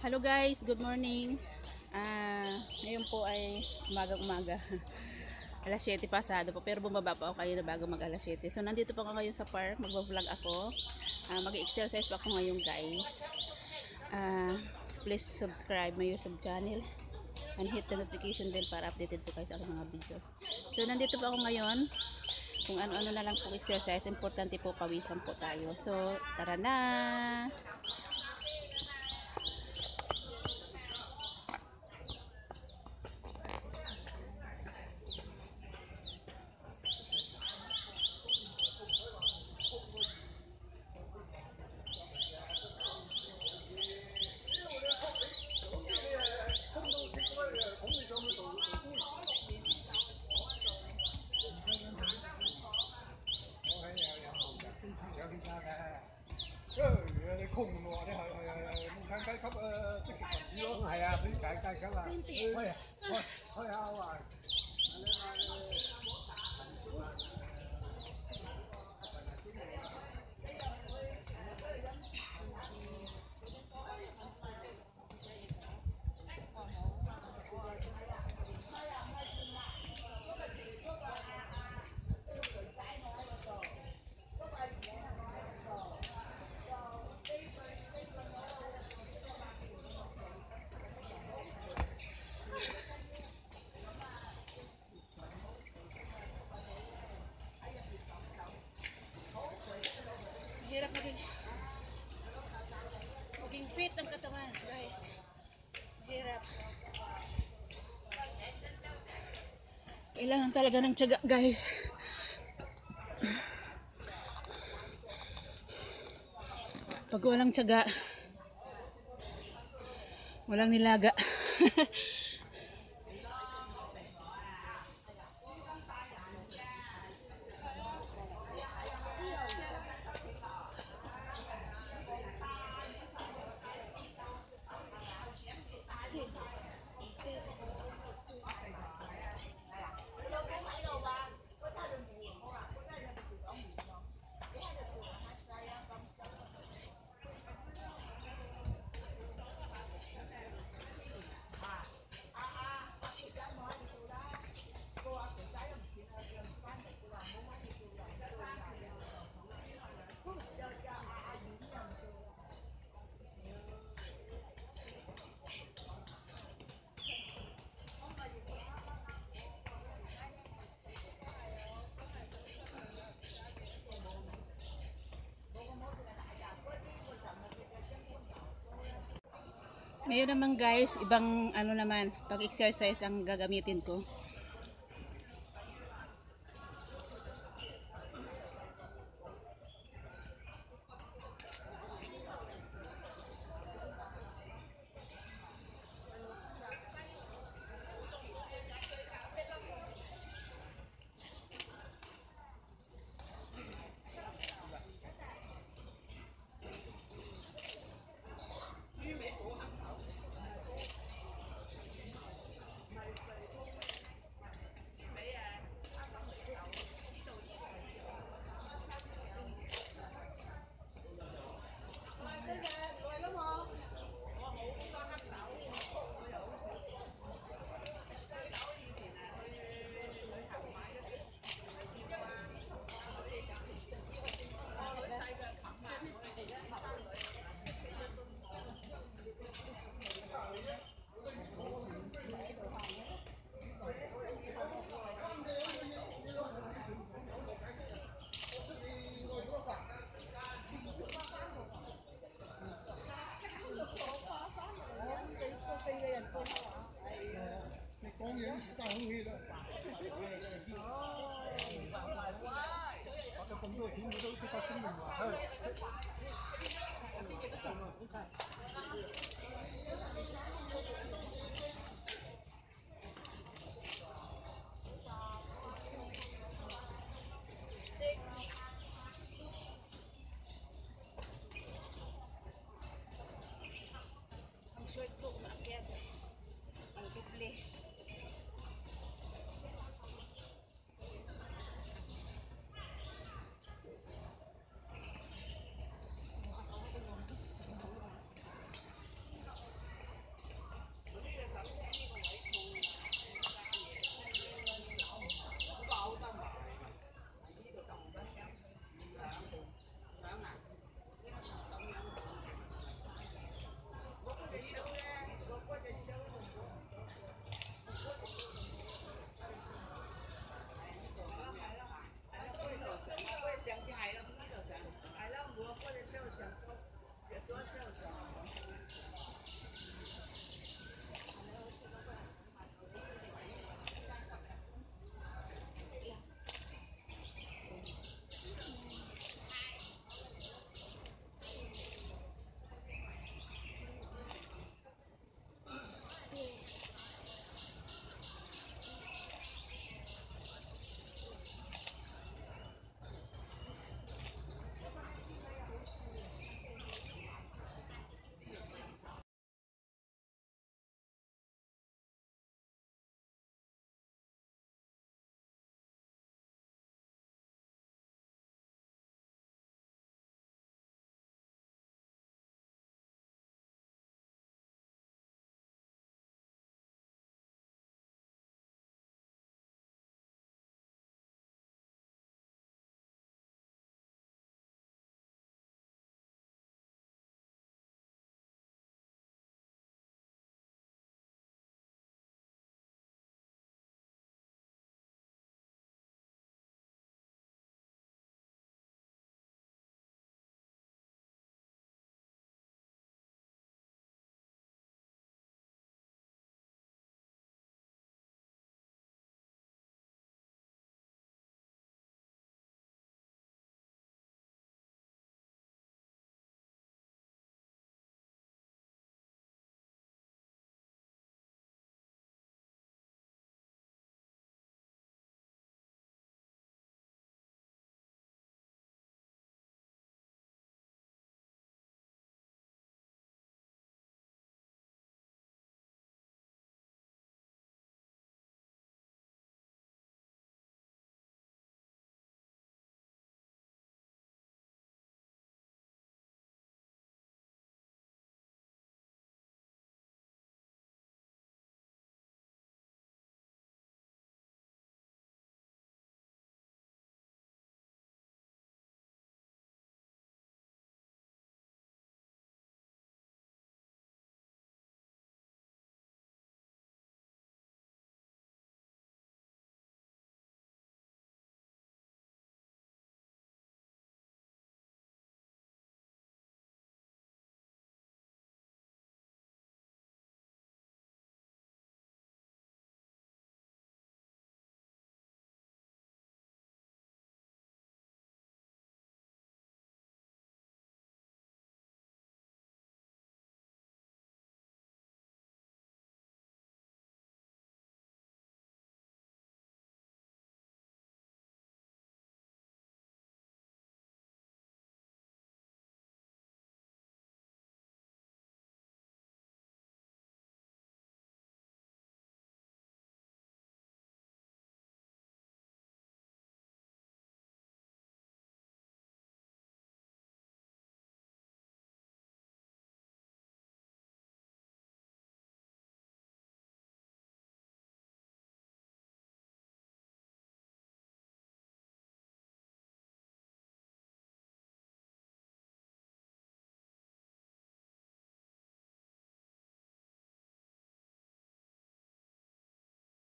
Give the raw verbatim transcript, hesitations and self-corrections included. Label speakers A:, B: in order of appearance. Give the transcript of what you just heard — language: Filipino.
A: Hello guys, good morning. Uh, ngayon po ay umaga-umaga. alas siyete pasado po, pero bumaba po ako kayo na bago mag alas siyete. So nandito po ako ngayon sa park, magvo-vlog ako. Uh, Mag-exercise po ako ngayon guys. Uh, please subscribe my YouTube channel and hit the notification bell para updated po kayo sa aking mga videos. So nandito po ako ngayon. Kung ano-ano na lang po exercise, importante po pawisan po tayo. So tara na! Hirap maging maging fit ang katawan guys. Hirap. Kailangan talaga ng tiyaga guys. Pag walang tiyaga, walang nilaga. Ngayon naman guys, ibang ano naman, pag-exercise ang gagamitin ko.